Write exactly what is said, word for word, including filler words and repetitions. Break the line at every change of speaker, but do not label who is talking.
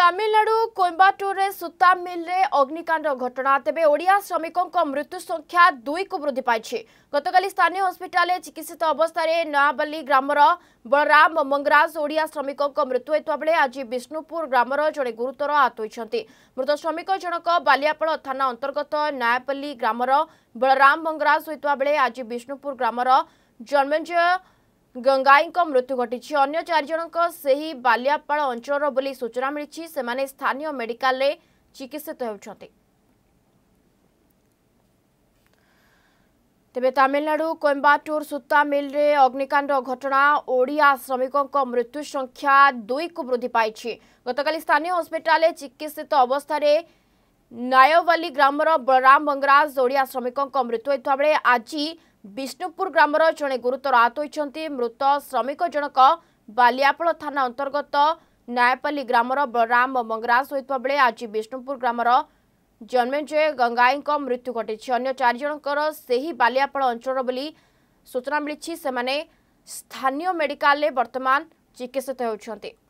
तमिलनाडु कोयम्बाटूर रे सूता मिल रे अग्निकांड घटना तेबे ओडिया श्रमिकों मृत्यु संख्या दुई को वृद्धि पाई। गतकाली स्थानीय हस्पिटाल चिकित्सित अवस्था नयाबली ग्रामर बलराम मंगराज ओडिया श्रमिकों मृत्यु होता बेले आज विष्णुपुर ग्रामर जड़े गुरुतर आहत होती। मृत श्रमिक जनक बालियापाल थाना अंतर्गत नयापल्ली ग्रामर बलराम मंगराज होता बेले आज विष्णुपुर ग्रामर जन्मंजय गंगाई मृत्यु घटी। अन्य चार जनक सही बालियापाल अंचल बोली सूचना मिली। सेमाने स्थानीय मेडिकल रे चिकित्सित होउछन्ति। तेबे तमिलनाडु कोयम्बाटूर सूता मिल रे अग्निकांड घटना ओडिया श्रमिकों मृत्यु संख्या दुई को वृद्धि पाई। गतकाली स्थानीय हस्पिटाल चिकित्सित अवस्था नायवाली ग्रामर बलराम मंगराज ओडिया श्रमिकों मृत्यु होता बेले आज विष्णुपुर ग्रामर जड़े गुरुतर आहत होती। मृत श्रमिक जनक बालियापाल थाना अंतर्गत नायपल्ली ग्रामर बलराम मंगराज होता बेले आज विष्णुपुर ग्रामर जन्मंजय गंगाई मृत्यु घटी। अन्य चार जनकर सही बालियापाल अंचल बोली सूचना मिली। सेमाने स्थानीय मेडिकल रे वर्तमान चिकित्सित होउछन्ति।